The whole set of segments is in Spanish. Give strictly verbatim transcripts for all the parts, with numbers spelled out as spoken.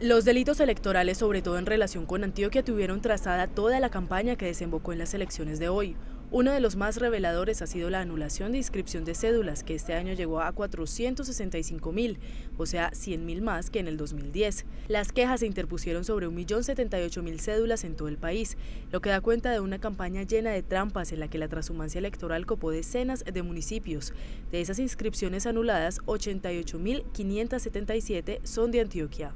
Los delitos electorales, sobre todo en relación con Antioquia, tuvieron trazada toda la campaña que desembocó en las elecciones de hoy. Uno de los más reveladores ha sido la anulación de inscripción de cédulas, que este año llegó a cuatrocientos sesenta y cinco mil, o sea, cien mil más que en el dos mil diez. Las quejas se interpusieron sobre un millón setenta y ocho mil cédulas en todo el país, lo que da cuenta de una campaña llena de trampas en la que la transhumancia electoral copó decenas de municipios. De esas inscripciones anuladas, ochenta y ocho mil quinientas setenta y siete son de Antioquia.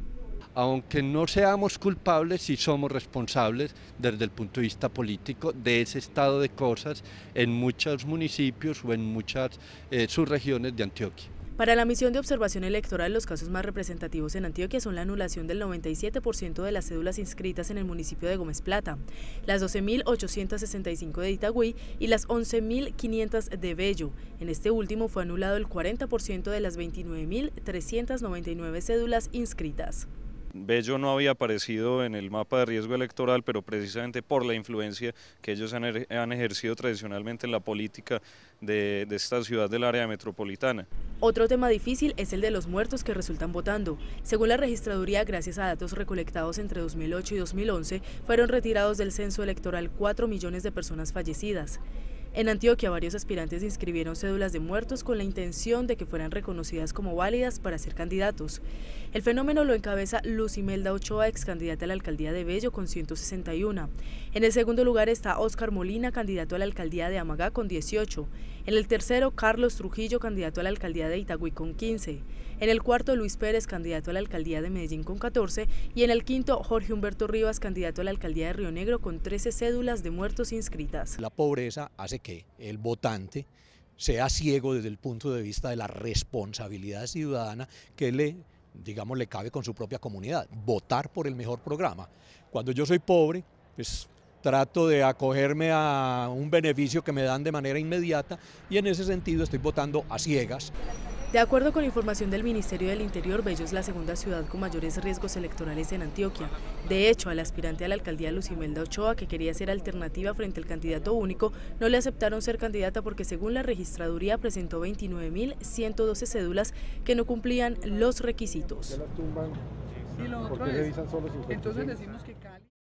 Aunque no seamos culpables, sí somos responsables desde el punto de vista político de ese estado de cosas en muchos municipios o en muchas eh, subregiones de Antioquia. Para la misión de observación electoral, los casos más representativos en Antioquia son la anulación del noventa y siete por ciento de las cédulas inscritas en el municipio de Gómez Plata, las doce mil ochocientos sesenta y cinco de Itagüí y las once mil quinientas de Bello. En este último fue anulado el cuarenta por ciento de las veintinueve mil trescientas noventa y nueve cédulas inscritas. Bello no había aparecido en el mapa de riesgo electoral, pero precisamente por la influencia que ellos han, er han ejercido tradicionalmente en la política de, de esta ciudad del área metropolitana. Otro tema difícil es el de los muertos que resultan votando. Según la registraduría, gracias a datos recolectados entre dos mil ocho y dos mil once, fueron retirados del censo electoral cuatro millones de personas fallecidas. En Antioquia, varios aspirantes inscribieron cédulas de muertos con la intención de que fueran reconocidas como válidas para ser candidatos. El fenómeno lo encabeza Luz Imelda Ochoa, ex candidata a la alcaldía de Bello, con ciento sesenta y uno. En el segundo lugar está Óscar Molina, candidato a la alcaldía de Amagá, con dieciocho. En el tercero, Carlos Trujillo, candidato a la alcaldía de Itagüí, con quince. En el cuarto, Luis Pérez, candidato a la alcaldía de Medellín, con catorce. Y en el quinto, Jorge Humberto Rivas, candidato a la alcaldía de Río Negro, con trece cédulas de muertos inscritas. La pobreza hace que el votante sea ciego desde el punto de vista de la responsabilidad ciudadana que le, digamos, le cabe con su propia comunidad, votar por el mejor programa. Cuando yo soy pobre, pues trato de acogerme a un beneficio que me dan de manera inmediata y en ese sentido estoy votando a ciegas. De acuerdo con información del Ministerio del Interior, Bello es la segunda ciudad con mayores riesgos electorales en Antioquia. De hecho, al aspirante a la alcaldía Luz Imelda Ochoa, que quería ser alternativa frente al candidato único, no le aceptaron ser candidata porque, según la registraduría, presentó veintinueve mil ciento doce cédulas que no cumplían los requisitos. Y lo otro es, entonces decimos que Cali...